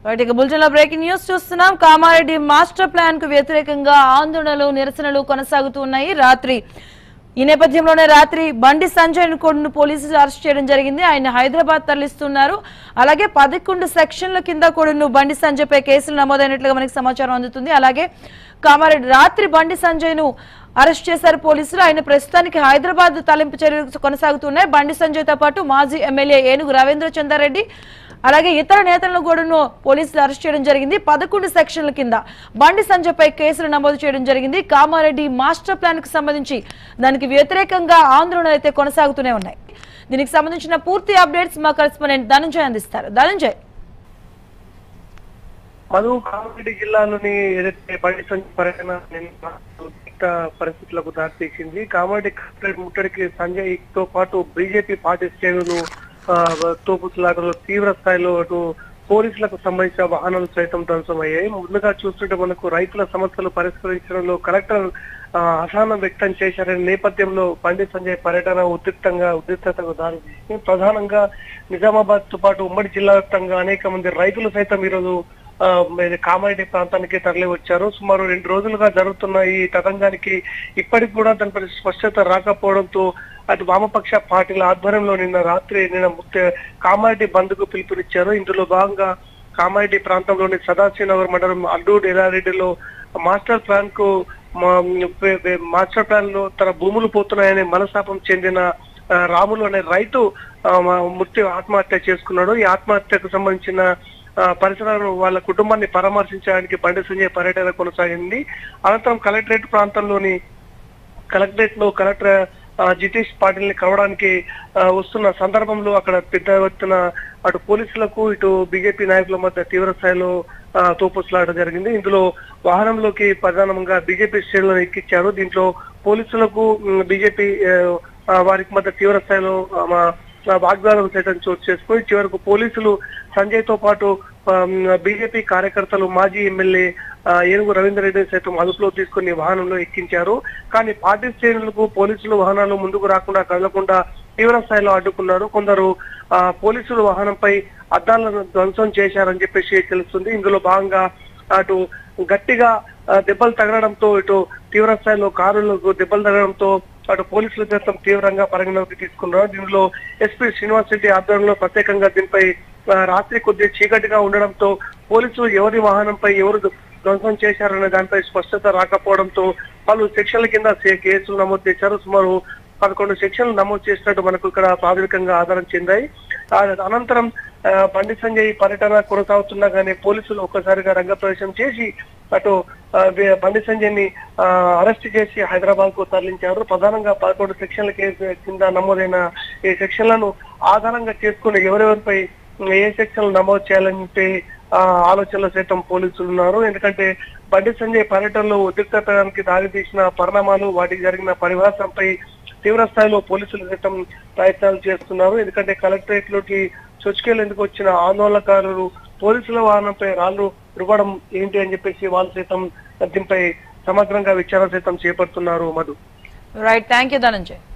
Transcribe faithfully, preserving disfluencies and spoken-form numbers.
ఇక బులెటిన్ లో breaking news చూస్తున్నాం. కామారెడ్డి మాస్టర్ ప్లాన్ కు వ్యతిరేకంగా ఆందోళనలు నిరసనలు కొనసాగుతూ ఉన్నాయి. రాత్రి ఈ నేపథ్యంలోనే రాత్రి బండి సంజయ్ ను పోలీసులు అరెస్ట్ చేయడం జరిగింది. ఆయన హైదరాబాద్ తరలిస్తున్నారు. అలాగే పదకొండు సెక్షన్ల కింద కూడా బండి సంజయ్ పై కేసులు నమోదైనట్లుగా మనకి సమాచారం అందుతుంది. అలాగే కామారెడ్డి రాత్రి బండి సంజయ్ ను అరెస్ట్ చేశారు పోలీసులు. ఆయన ప్రస్తుతానికి హైదరాబాద్ తలింపు చర్యలు కొనసాగుతున్నాయి. బండి సంజయ్ తో పాటు మాజీ ఎమ్మెల్యే ఏనుగు రవీంద్ర చంద్రారెడ్డి అలాగే ఇతర నేతలను కూడా పోలీసులు అరెస్ట్ చేయడం జరిగింది. పదకొండు సెక్షన్ల కింద బండి సంజయ్ పై కేసులు నమోదు చేయడం జరిగింది. కామారెడ్డి మాస్టర్ ప్లాన్ కు సంబంధించి దానికి వ్యతిరేకంగా ఆందోళనలు అయితే కొనసాగుతూనే ఉన్నాయి. దీనికి సంబంధించిన పూర్తి అప్డేట్స్ మా కరెస్పాండెంట్ ధనంజయ్ అందిస్తారు. ధనంజయ్, మధు, కామారెడ్డి జిల్లాలోని ఏదైతే బండి సంజయ్ పర్యటన పరిస్థితులకు దారితీసింది. కామారెడ్డి ముట్టడికి సంజయ్ తో పాటు బీజేపీ పార్టీ శ్రేణులు తోపులాటలో తీవ్ర స్థాయిలో అటు పోలీసులకు సంబంధించిన వాహనాలు సైతం ధ్వంసమయ్యాయి. ముందుగా చూస్తుంటే మనకు రైతుల సమస్యలు పరిష్కరించడంలో కలెక్టర్ అసహనం వ్యక్తం చేశారనే నేపథ్యంలో బండి సంజయ్ పర్యటన ఉద్రిక్తంగా ఉద్రిక్తతకు దారితీసింది. ప్రధానంగా నిజామాబాద్ తో పాటు ఉమ్మడి జిల్లా వ్యాప్తంగా అనేక మంది రైతులు సైతం ఈరోజు ఆ కామారెడ్డి ప్రాంతానికి తరలి వచ్చారు. సుమారు రెండు రోజులుగా జరుగుతున్న ఈ తతంగానికి ఇప్పటికి కూడా దానిపై స్పష్టత రాకపోవడంతో అటు వామపక్ష పార్టీల ఆధ్వర్యంలో నిన్న రాత్రి నిన్న కామారెడ్డి బంద్ కు పిలుపునిచ్చారు. ఇందులో భాగంగా కామారెడ్డి ప్రాంతంలోని సదాశివనగర్ మండలం అడ్డూరు ఎల్లారెడ్డిలో మాస్టర్ ప్లాన్ కు మాస్టర్ ప్లాన్ లో తన భూములు పోతున్నాయనే మనస్తాపం చెందిన రాములు అనే రైతు మృతి ఆత్మహత్య చేసుకున్నాడు. ఈ ఆత్మహత్యకు సంబంధించిన పరిసరాలను వాళ్ళ కుటుంబాన్ని పరామర్శించడానికి బండి సంజయ్ పర్యటన కొనసాగింది. అనంతరం కలెక్టరేట్ ప్రాంతంలోని కలెక్టరేట్ లో కలెక్టర్ జితేష్ పాటిల్ ని కలవడానికి వస్తున్న సందర్భంలో అక్కడ పెద్ద ఎత్తున అటు పోలీసులకు ఇటు బీజేపీ నాయకుల మధ్య తీవ్ర స్థాయిలో తోపులాట జరిగింది. ఇందులో వాహనంలోకి ప్రధానంగా బీజేపీ శ్రేణులను ఎక్కించారు. దీంట్లో పోలీసులకు బీజేపీ వారికి మధ్య తీవ్ర స్థాయిలో వాగ్దానం సైతం చోటు చేసుకుని చివరకు పోలీసులు సంజయ్ తో పాటు బీజేపీ కార్యకర్తలు మాజీ ఎమ్మెల్యే ఏనుగు రవీంద్ర రెడ్డి సైతం అదుపులో తీసుకుని వాహనంలో ఎక్కించారు. కానీ పార్టీ శ్రేణులకు పోలీసులు వాహనాలు ముందుకు రాకుండా కదలకుండా తీవ్ర స్థాయిలో అడ్డుకున్నారు. కొందరు ఆ పోలీసులు వాహనంపై అద్దాలను ధ్వంసం చేశారని చెప్పేసి తెలుస్తుంది. ఇందులో భాగంగా అటు గట్టిగా దెబ్బలు తగలడంతో ఇటు తీవ్ర స్థాయిలో కారులకు దెబ్బలు తగలడంతో అటు పోలీసుల చేత తీవ్రంగా పరిగణలోకి తీసుకున్నారు. దీనిలో ఎస్పీ శ్రీనివాస్ రెడ్డి ఆధ్వర్యంలో ప్రత్యేకంగా దీనిపై రాత్రి కొద్దిగా చీకటిగా ఉండడంతో పోలీసులు ఎవరి వాహనంపై ఎవరు ధ్వంసం చేశారనే దానిపై స్పష్టత రాకపోవడంతో పలు సెక్షన్ల కింద కేసులు నమోదు చేశారు. సుమారు పదకొండు సెక్షన్లు నమోదు చేసినట్టు మనకు ఇక్కడ ప్రాథమికంగా ఆధారం చెందాయి. అనంతరం బండి సంజయ్ పర్యటన కొనసాగుతున్నా కానీ పోలీసులు ఒక్కసారిగా రంగప్రవేశం చేసి అటు బండి సంజయ్ ని అరెస్ట్ చేసి హైదరాబాద్ కు తరలించారు. ప్రధానంగా పదకొండు సెక్షన్ల కేసు కింద నమోదైన ఈ సెక్షన్లను ఆధారంగా చేసుకుని ఎవరెవరిపై ఏ సెక్షన్లు నమోదు చేయాలని చెప్పి ఆలోచనలో సైతం పోలీసులు ఉన్నారు. ఎందుకంటే బండి సంజయ్ పర్యటనలో ఉద్రిక్తతానికి దారితీసిన పరిణామాలు వాటికి జరిగిన పరిహాసంపై తీవ్ర స్థాయిలో పోలీసులు సైతం ప్రయత్నాలు చేస్తున్నారు. ఎందుకంటే కలెక్టరేట్ లోకి చొచ్చుకెళ్లేందుకు వచ్చిన ఆందోళనకారులు పోలీసుల వాహనంపై రాళ్లు రువ్వడం ఏంటి అని చెప్పేసి వాళ్ళు సైతం దీనిపై సమగ్రంగా విచారణ సైతం చేపడుతున్నారు. Madhu, right, thank you Dhananjay.